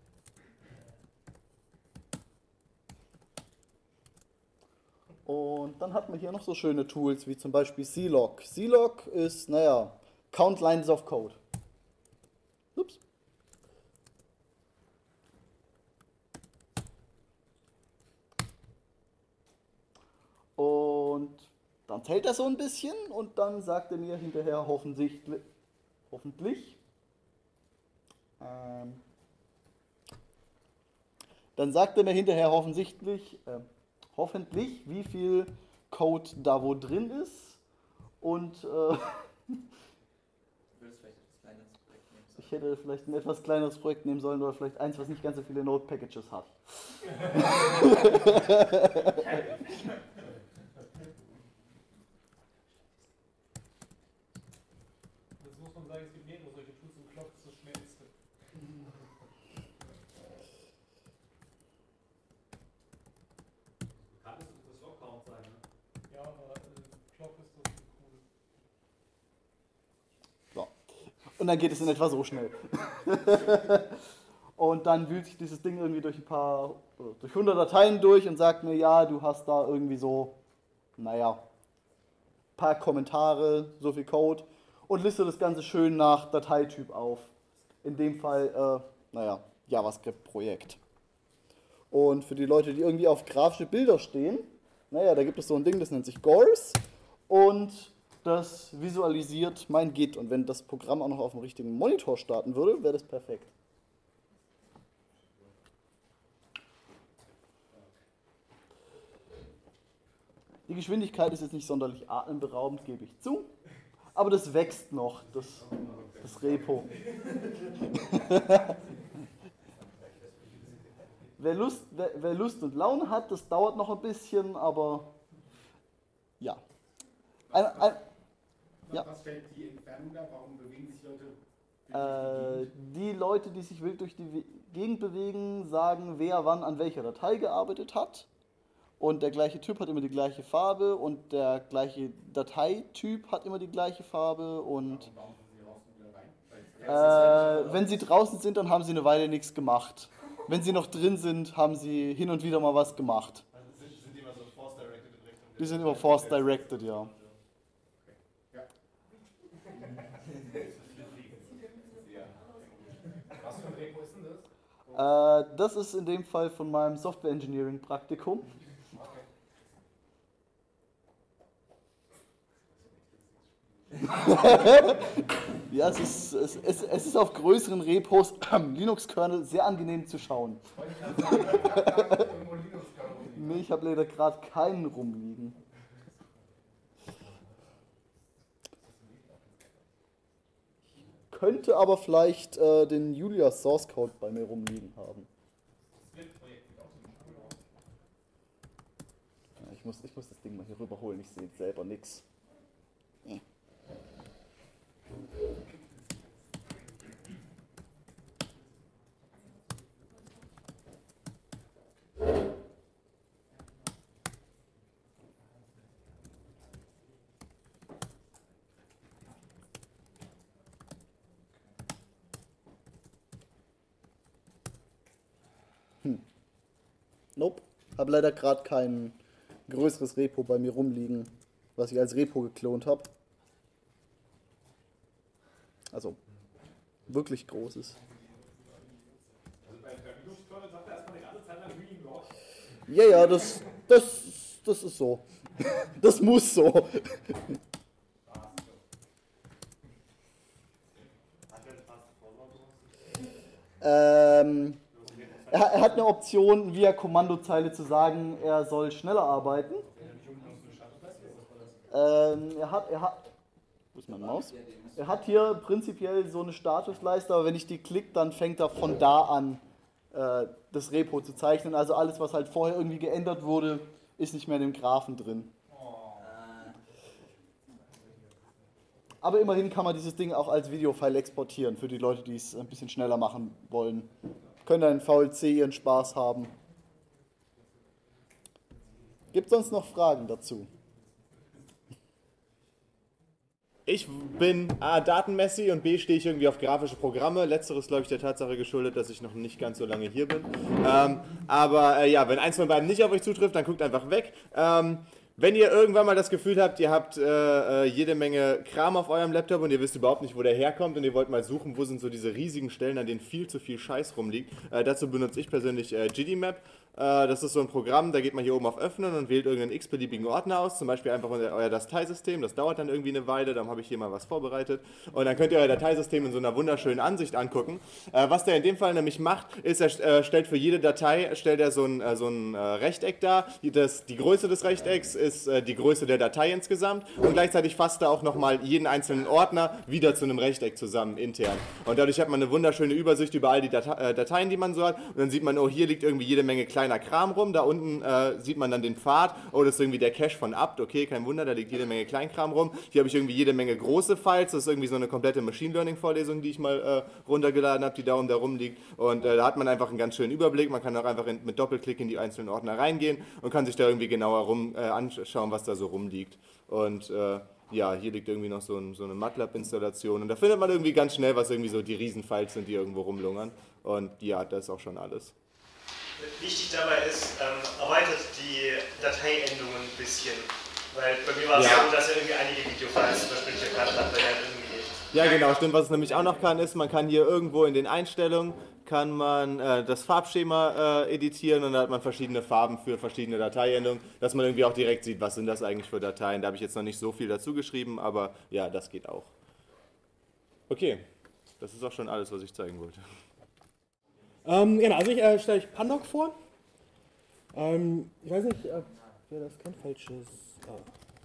L: Und dann hat man hier noch so schöne Tools wie zum Beispiel C-Log. C-Log ist, naja, Count Lines of Code. Ups. Und dann zählt er so ein bisschen und dann sagt er mir hinterher hoffentlich, hoffentlich, ähm, dann sagt er mir hinterher offensichtlich, äh, hoffentlich, wie viel Code da wo drin ist und äh, Ich hätte vielleicht ein etwas kleineres Projekt nehmen sollen oder vielleicht eins, was nicht ganz so viele Node-Packages hat.
G: Das muss man sagen, es gibt mehrere solche Tools und Clock ist das schnellste.
I: Kann das das Log-Count sein, ne?
G: Ja, aber äh, Clock ist das cool.
L: So. Und dann geht es in etwa so schnell. Und dann wühlt sich dieses Ding irgendwie durch ein paar, durch hundert Dateien durch und sagt mir, ja, du hast da irgendwie so, naja, paar Kommentare, so viel Code und listet das Ganze schön nach Dateityp auf. In dem Fall, äh, naja, JavaScript-Projekt. Und für die Leute, die irgendwie auf grafische Bilder stehen, naja, da gibt es so ein Ding, das nennt sich Gors und das visualisiert mein Git. Und wenn das Programm auch noch auf dem richtigen Monitor starten würde, wäre das perfekt. Die Geschwindigkeit ist jetzt nicht sonderlich atemberaubend, gebe ich zu. Aber das wächst noch, das, das Repo. wer, Lust, wer, wer Lust und Laune hat, das dauert noch ein bisschen, aber ja. Ein, ein, ja.
M: Was stellt die Entfernung da? Warum bewegen sich Leute?
L: Äh, die Leute, die sich wild durch die Gegend bewegen, sagen, wer wann an welcher Datei gearbeitet hat. Und der gleiche Typ hat immer die gleiche Farbe und der gleiche Dateityp hat immer die gleiche Farbe. Und äh, wenn sie draußen sind, dann haben sie eine Weile nichts gemacht. Wenn sie noch drin sind, haben sie hin und wieder mal was gemacht.
M: Also sind, sind die immer so force-directed in Richtung?
L: Die sind immer force-directed, ja.
M: Was für ein Repo ist denn das?
L: Äh, das ist in dem Fall von meinem Software Engineering Praktikum. Ja, es ist, es, es, es ist auf größeren Repos Linux-Kernel sehr angenehm zu schauen. Nee, ich habe leider gerade keinen rumliegen. Könnte aber vielleicht äh, den Julia Source Code bei mir rumliegen haben. Ja, ich, muss, ich muss das Ding mal hier rüberholen, ich sehe selber nichts. Ja. Hm. Nope. Habe leider gerade kein größeres Repo bei mir rumliegen, was ich als Repo geklont habe. Also wirklich großes.
M: Also bei Linux-Kernel sagt er erstmal die ganze Zeit lang Reading Log.
L: Ja, ja, das, das, das ist so. Das muss so. Ähm, er, er hat eine Option, via Kommandozeile zu sagen, er soll schneller arbeiten. Ähm, er hat, er hat, wo ist meine Maus? Er hat hier prinzipiell so eine Statusleiste, aber wenn ich die klicke, dann fängt er von da an äh, das Repo zu zeichnen. Also alles, was halt vorher irgendwie geändert wurde, ist nicht mehr in dem Graphen drin. Aber immerhin kann man dieses Ding auch als Videofile exportieren, für die Leute, die es ein bisschen schneller machen wollen. Können dann in V L C ihren Spaß haben. Gibt es sonst noch Fragen dazu?
N: Ich bin A, datenmessy und B, stehe ich irgendwie auf grafische Programme. Letzteres, glaube ich, der Tatsache geschuldet, dass ich noch nicht ganz so lange hier bin. Ähm, aber äh, ja, wenn eins von beiden nicht auf euch zutrifft, dann guckt einfach weg. Ähm, wenn ihr irgendwann mal das Gefühl habt, ihr habt äh, jede Menge Kram auf eurem Laptop und ihr wisst überhaupt nicht, wo der herkommt und ihr wollt mal suchen, wo sind so diese riesigen Stellen, an denen viel zu viel Scheiß rumliegt, äh, dazu benutze ich persönlich äh, G D Map. Das ist so ein Programm, da geht man hier oben auf Öffnen und wählt irgendeinen x-beliebigen Ordner aus, zum Beispiel einfach euer Dateisystem, das dauert dann irgendwie eine Weile, darum habe ich hier mal was vorbereitet und dann könnt ihr euer Dateisystem in so einer wunderschönen Ansicht angucken. Was der in dem Fall nämlich macht, ist, er stellt für jede Datei stellt er so ein, so ein Rechteck dar, das, die Größe des Rechtecks ist äh, die Größe der Datei insgesamt und gleichzeitig fasst er auch nochmal jeden einzelnen Ordner wieder zu einem Rechteck zusammen intern. Und dadurch hat man eine wunderschöne Übersicht über all die Date äh, Dateien, die man so hat. Und dann sieht man, oh, hier liegt irgendwie jede Menge kleiner Kram rum. Da unten äh, sieht man dann den Pfad. Oh, das ist irgendwie der Cache von apt. Okay, kein Wunder, da liegt jede Menge Kleinkram rum. Hier habe ich irgendwie jede Menge große Files. Das ist irgendwie so eine komplette Machine Learning Vorlesung, die ich mal äh, runtergeladen habe, die da und da rumliegt. Und äh, da hat man einfach einen ganz schönen Überblick. Man kann auch einfach in, mit Doppelklick in die einzelnen Ordner reingehen und kann sich da irgendwie genauer rum, äh, anschauen, was da so rumliegt. Und äh, ja, hier liegt irgendwie noch so, ein, so eine MATLAB-Installation. Und da findet man irgendwie ganz schnell, was irgendwie so die Riesenfiles sind, die irgendwo rumlungern. Und ja, das ist auch schon alles.
I: Wichtig dabei ist, ähm, erweitert die Dateiendungen ein bisschen. Weil bei mir war es
N: Ja.
I: so, dass er irgendwie einige Videofiles zum Beispiel nicht erkannt hat, weil er halt irgendwie.
N: Ja, genau, stimmt. Was es nämlich auch noch kann, ist, man kann hier irgendwo in den Einstellungen kann man äh, das Farbschema äh, editieren und da hat man verschiedene Farben für verschiedene Dateiendungen, dass man irgendwie auch direkt sieht, was sind das eigentlich für Dateien. Da habe ich jetzt noch nicht so viel dazu geschrieben, aber ja, das geht auch. Okay, das ist auch schon alles, was ich zeigen wollte.
O: Ähm, genau, also ich äh, stelle euch Pandoc vor. Ähm, ich weiß nicht, äh, wer das kennt, falsches. Ah.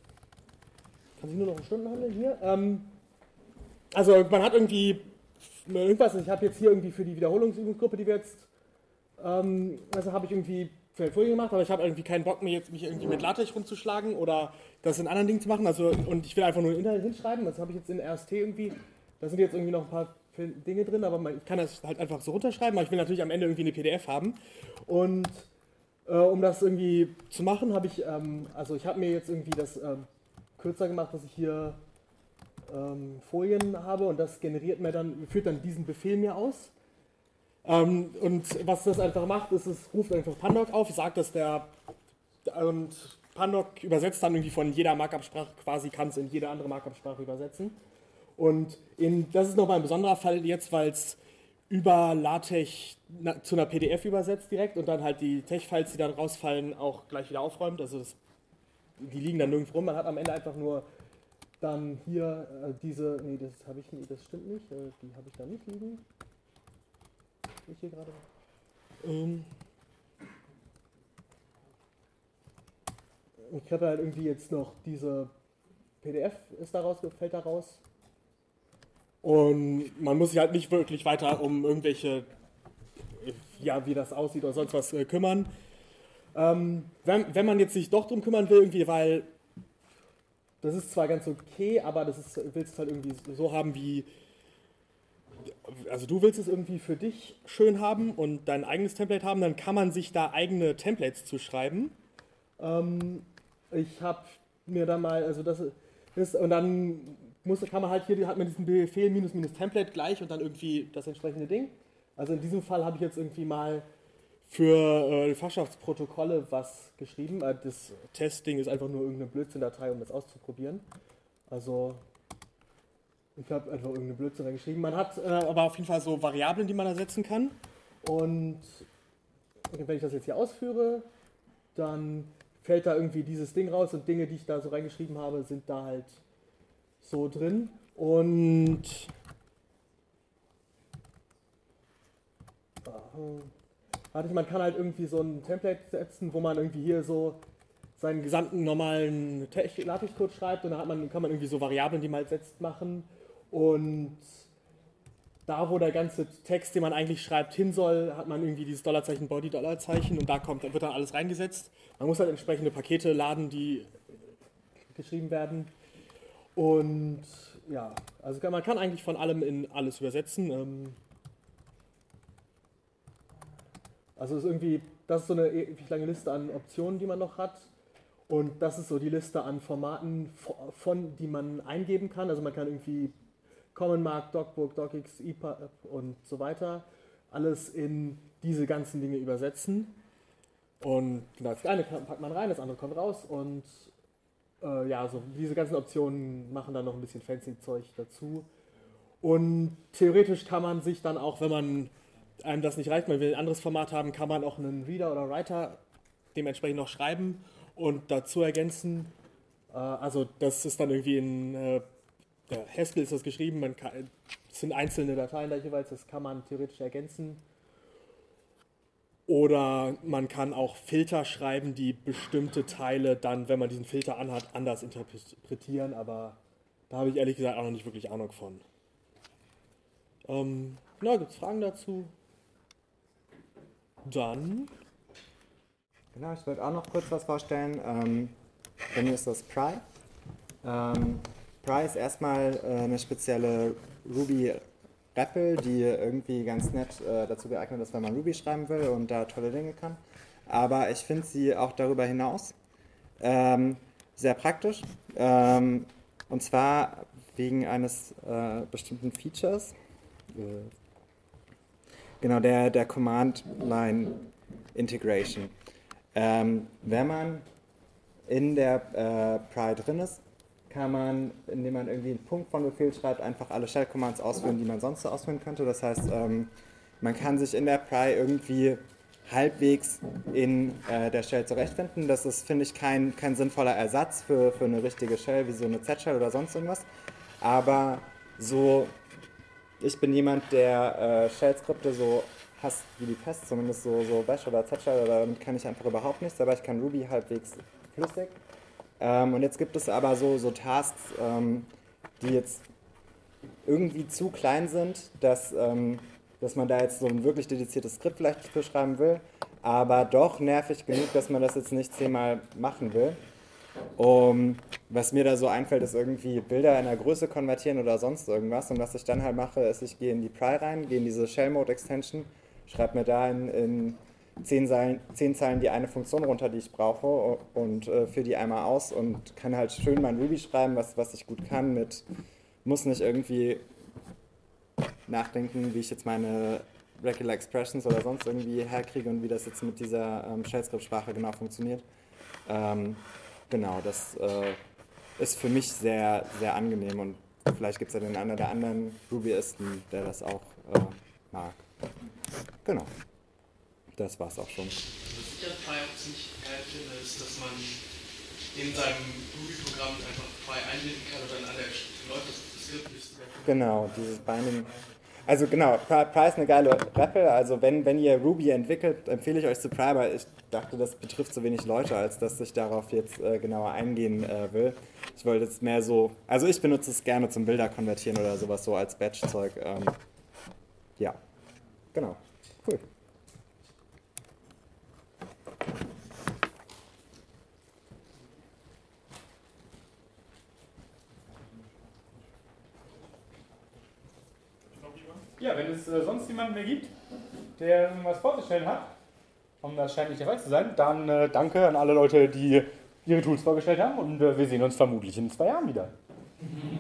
O: Kann sich nur noch um Stunden handeln hier. Ähm, also man hat irgendwie irgendwas, ich habe jetzt hier irgendwie für die Wiederholungsübungsgruppe, die wir jetzt, ähm, also habe ich irgendwie für eine Folie gemacht, aber ich habe irgendwie keinen Bock mehr jetzt mich irgendwie mit LaTeX rumzuschlagen oder das in anderen Dingen zu machen, also und ich will einfach nur Inhalt hinschreiben, das habe ich jetzt in R S T irgendwie, da sind jetzt irgendwie noch ein paar Dinge drin, aber man, ich kann das halt einfach so runterschreiben, aber ich will natürlich am Ende irgendwie eine P D F haben und äh, um das irgendwie zu machen, habe ich, ähm, also ich habe mir jetzt irgendwie das ähm, kürzer gemacht, dass ich hier ähm, Folien habe und das generiert mir dann, führt dann diesen Befehl mir aus. Ähm, und was das einfach macht, ist, es ruft einfach Pandoc auf, sagt, dass der und Pandoc übersetzt dann irgendwie von jeder Markup-Sprache quasi, kann es in jede andere Markup-Sprache übersetzen. Und in, das ist nochmal ein besonderer Fall jetzt, weil es über LaTeX na, zu einer P D F übersetzt direkt und dann halt die Tech-Files, die dann rausfallen, auch gleich wieder aufräumt. Also das, die liegen dann nirgendwo rum. Man hat am Ende einfach nur dann hier äh, diese, nee, das habe ich nicht, das stimmt nicht, äh, die habe ich da nicht liegen. Ich hier gerade. Ähm ich habe halt irgendwie jetzt noch diese P D F ist daraus, fällt da raus. Und man muss sich halt nicht wirklich weiter um irgendwelche, ja, wie das aussieht oder sonst was äh, kümmern. Ähm, wenn, wenn man jetzt sich doch drum kümmern will, irgendwie, weil das ist zwar ganz okay, aber das ist, willst es halt irgendwie so haben wie, also du willst es irgendwie für dich schön haben und dein eigenes Template haben, dann kann man sich da eigene Templates zu schreiben. Ähm, ich habe mir da mal, also das ist, und dann muss, kann man halt hier, hat man diesen Befehl minus minus Template gleich und dann irgendwie das entsprechende Ding. Also in diesem Fall habe ich jetzt irgendwie mal für äh, Fachschaftsprotokolle was geschrieben. Äh, das Testding ist einfach nur irgendeine Blödsinn-Datei, um das auszuprobieren. Also ich habe einfach irgendeine Blödsinn reingeschrieben. Man hat äh, aber auf jeden Fall so Variablen, die man ersetzen kann. Und wenn ich das jetzt hier ausführe, dann fällt da irgendwie dieses Ding raus und Dinge, die ich da so reingeschrieben habe, sind da halt so drin. Und warte, man kann halt irgendwie so ein Template setzen, wo man irgendwie hier so seinen gesamten normalen LaTeX-Code schreibt und dann hat man, kann man irgendwie so Variablen, die man halt setzt, machen. Und da, wo der ganze Text, den man eigentlich schreibt, hin soll, hat man irgendwie dieses Dollarzeichen, Body, Dollarzeichen und da kommt, da wird dann alles reingesetzt. Man muss halt entsprechende Pakete laden, die geschrieben werden. Und ja, also man kann eigentlich von allem in alles übersetzen. Also ist irgendwie, das ist so eine ewig lange Liste an Optionen, die man noch hat. Und das ist so die Liste an Formaten, von die man eingeben kann. Also man kann irgendwie Common Mark, DocBook, DocX, E P U B und so weiter alles in diese ganzen Dinge übersetzen. Und das eine packt man rein, das andere kommt raus. Und äh, ja, so diese ganzen Optionen machen dann noch ein bisschen fancy Zeug dazu. Und theoretisch kann man sich dann auch, wenn man einem das nicht reicht, man will ein anderes Format haben, kann man auch einen Reader oder Writer dementsprechend noch schreiben und dazu ergänzen. Äh, also das ist dann irgendwie in äh, ja, Haskell ist das geschrieben, man kann, es sind einzelne Dateien da jeweils, das kann man theoretisch ergänzen. Oder man kann auch Filter schreiben, die bestimmte Teile dann, wenn man diesen Filter anhat, anders interpretieren. Aber da habe ich ehrlich gesagt auch noch nicht wirklich Ahnung von. Ähm, na, gibt es Fragen dazu? Dann...
P: Genau, ich wollte auch noch kurz was vorstellen. Ähm, bei mir ist das Pry. Ähm, Pry ist erstmal äh, eine spezielle Ruby-REPL, die irgendwie ganz nett äh, dazu geeignet ist, wenn man Ruby schreiben will und da tolle Dinge kann. Aber ich finde sie auch darüber hinaus ähm, sehr praktisch. Ähm, und zwar wegen eines äh, bestimmten Features. Äh, genau, der, der Command-Line-Integration. Ähm, wenn man in der äh, Pry drin ist, kann man, indem man irgendwie einen Punkt von Befehl schreibt, einfach alle Shell-Commands ausführen, die man sonst so ausführen könnte. Das heißt, ähm, man kann sich in der Pry irgendwie halbwegs in äh, der Shell zurechtfinden. Das ist, finde ich, kein, kein sinnvoller Ersatz für, für eine richtige Shell, wie so eine Z-Shell oder sonst irgendwas. Aber so, ich bin jemand, der äh, Shell-Skripte so hasst wie die Pest, zumindest so, so Bash oder Z-Shell, damit kann ich einfach überhaupt nichts, aber ich kann Ruby halbwegs flüssig. Ähm, und jetzt gibt es aber so, so Tasks, ähm, die jetzt irgendwie zu klein sind, dass, ähm, dass man da jetzt so ein wirklich dediziertes Skript vielleicht für schreiben will, aber doch nervig genug, dass man das jetzt nicht zehnmal machen will. Um, was mir da so einfällt, ist irgendwie Bilder in der Größe konvertieren oder sonst irgendwas. Und was ich dann halt mache, ist, ich gehe in die Pry rein, gehe in diese Shell-Mode-Extension, schreibe mir da in, in zehn, Zeilen, zehn Zeilen die eine Funktion runter, die ich brauche und äh, führe die einmal aus und kann halt schön mein Ruby schreiben, was, was ich gut kann, mit, muss nicht irgendwie nachdenken, wie ich jetzt meine Regular Expressions oder sonst irgendwie herkriege und wie das jetzt mit dieser ähm, Shell-Script-Sprache genau funktioniert. Ähm, genau, das äh, ist für mich sehr, sehr angenehm und vielleicht gibt es ja den einen oder anderen Rubyisten, der das auch äh, mag. Genau. Das war's auch schon.
B: Was ich an Pry auch ziemlich geil finde, ist, dass man in seinem Ruby-Programm einfach Pry einbinden kann und dann alle Leute das Skript nicht.
P: Genau, dieses Binding. Also genau, Pry ist eine geile REPL. Also wenn, wenn ihr Ruby entwickelt, empfehle ich euch zu Pry, aber ich dachte, das betrifft so wenig Leute, als dass ich darauf jetzt äh, genauer eingehen äh, will. Ich wollte jetzt mehr so, also ich benutze es gerne zum Bilder konvertieren oder sowas so als Batch-Zeug. Ähm, ja, genau, cool.
A: Ja, wenn es äh, sonst jemanden mehr gibt, der irgendwas vorzustellen hat, und das scheint nicht der Fall zu sein, dann äh, danke an alle Leute, die ihre Tools vorgestellt haben und äh, wir sehen uns vermutlich in zwei Jahren wieder.